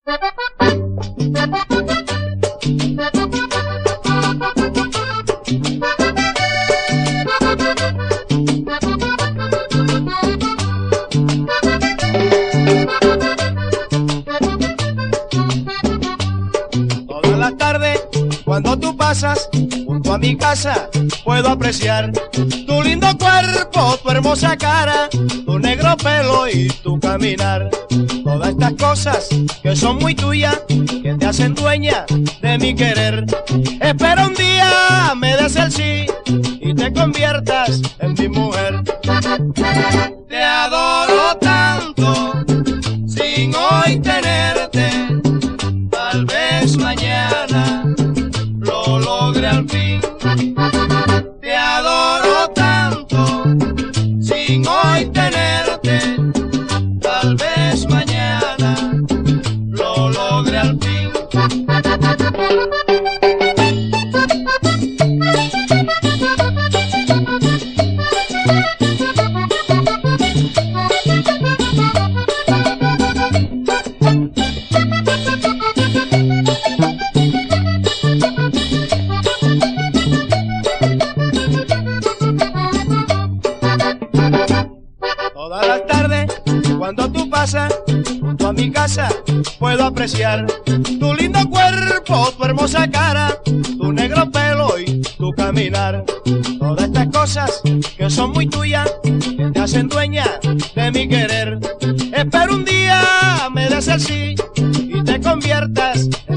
Todas las tardes, cuando tú pasas junto a mi casa, puedo apreciar tu lindo cuerpo, tu hermosa cara, tu negro pelo y tu caminar. Todas estas cosas que son muy tuyas, que te hacen dueña de mi querer. Espero un día me des el sí y te conviertas en mi mujer. Te adoro tanto sin hoy tenerte, tal vez mañana lo logre al fin. Te adoro tanto sin hoy tenerte, tal vez mañana lo logre al fin. Todas las tardes, cuando tú pasas junto a mi casa, puedo apreciar tu lindo cuerpo, tu hermosa cara, tu negro pelo y tu caminar. Todas estas cosas que son muy tuyas, que te hacen dueña de mi querer. Espero un día me des el sí y te conviertas en